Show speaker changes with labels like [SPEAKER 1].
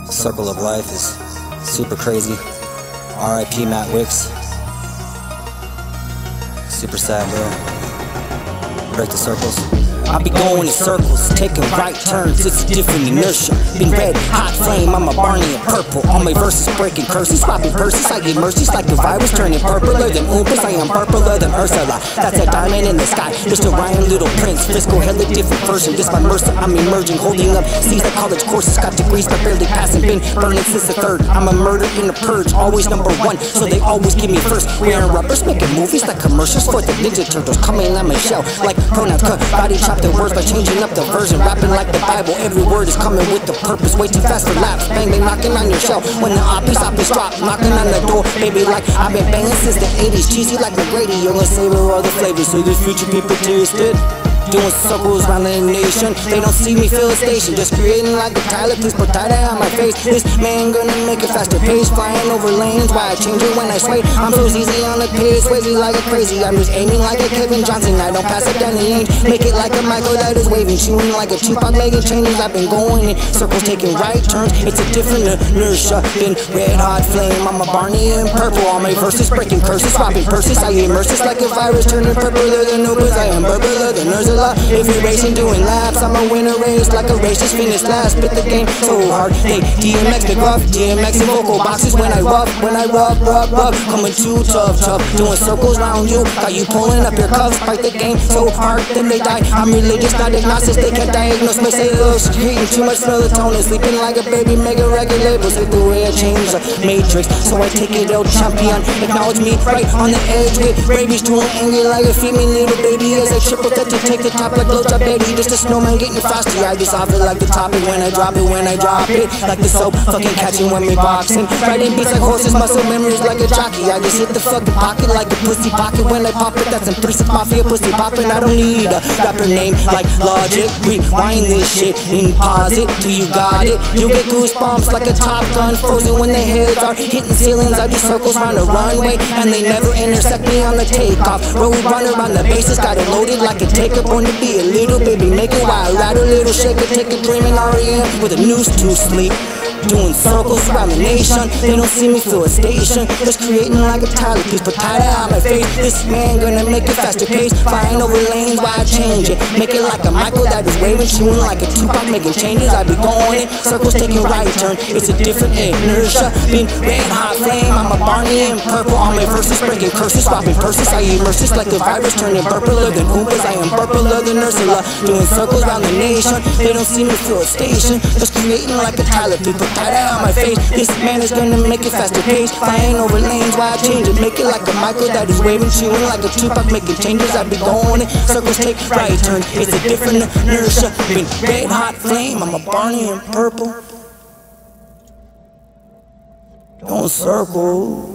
[SPEAKER 1] Circle of life is super crazy. R.I.P. Matt Wicks. Super sad, bro. Break the circles. I be going in circles, taking right turns, it's a different inertia. Been red, hot flame, I'm a Barney in purple. All my verses breaking curses, swapping purses. I get mercies like the virus, turning purpler than Oompas. I am purpler than Ursula, that's a diamond in the sky. Just a Ryan Little Prince, fiscal hella different version. Just my Mercer, I'm emerging, holding up C's like college courses. Got degrees but barely passing, been burning since the third. I'm a murder in the purge, always number one, so they always give me first. Wearing rubbers, making movies like commercials for the Ninja Turtles. Coming on my shell like pronouns cut, body chop the words by changing up the version, rapping like the Bible. Every word is coming with the purpose. Way too fast for laps. Bang bang knocking on your shell. When the oppies drop, knocking on the door, baby, like I've been banging since the 80s. Cheesy like McGrady, you're gonna savor all the flavors so the future people taste it. Doing circles around the nation, they don't see me fill a station. Just creating like a Tyler, please put that on my face. This man gonna make it faster pace, flying over lanes. Why I change it when I sway? I'm so easy on the pace, crazy like a crazy. I'm just aiming like a Kevin Johnson. I don't pass it down the range, make it like a Michael that is waving, chewing like a Tupac, making changes. I've been going in circles, taking right turns. It's a different inertia. Been red hot flame, I'm a Barney in purple. All my verses breaking curses, swapping purses. I immerse it like a virus, turning purpler than Oompas. I am purpler than Ursula. If you're racing, doing laps, I'ma win a race like a race, just finish last. Spit the game so hard, hey, DMX big rough, DMX in vocal boxes when I rub, coming too tough, doing circles round you, got you pulling up your cuffs. Fight the game so hard, then they die. I'm religious, not agnostic, they can't diagnose me. Say those eating too much melatonin, sleeping like a baby, mega record labels. Hate the way I change the matrix, so I take it out, champion. Acknowledge me right on the edge with rabies, doing angry like a female little baby as I triple that to take the top like blowjob Betty. Just a snowman getting frosty. I just off it like the topic when I drop it, like the soap fucking catching when we boxing. Riding beats like horses, muscle memories like a jockey. I just hit the fucking pocket like a pussy pocket when I pop it. That's some 3-6 mafia pussy popping. I don't need a rapper name like Logic. Rewind this shit and pause it till you got it. You get goosebumps like a Top Gun, frozen when the heads are hitting ceilings. I do circles around the runway and they never intersect me on the takeoff. Road runner on the bases, got it loaded like a taker. Born to be a little baby, make it wild, ride a little shaker, take a dream and REM with a noose to sleep. Doing circles around the nation, they don't see me fill a station. Just creating like a Tyler, please put Tyler on my face. This man gonna make it faster pace, flying over lanes while I change it. Make it like a Michael that is waving, chewing like a Tupac, making changes. I be going in circles, taking right turn. It's a different inertia. Been red hot flame, I'm a Barney in purple. All my verses breaking curses, swapping purses. I immerse it like a virus, turning purpler than Oompas. I am purpler than Ursula. Doing circles around the nation, they don't see me fill a station. Just creating like a Tyler, please put that on my face. This man is gonna make it faster pace, flying over lanes while I change it. Make it like a Michael that is waving, chewing like a Tupac, making changes. I be going in circles, take right turn. It's a different inertia. Been red hot flame, I'm a Barney in purple. Don't circle.